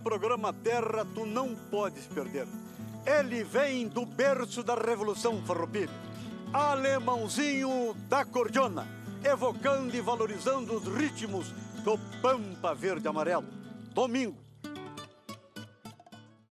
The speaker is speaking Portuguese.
programa Terra tu não podes perder. Ele vem do berço da Revolução Farroupilha, alemãozinho da cordiona, evocando e valorizando os ritmos do Pampa Verde e Amarelo. Domingo,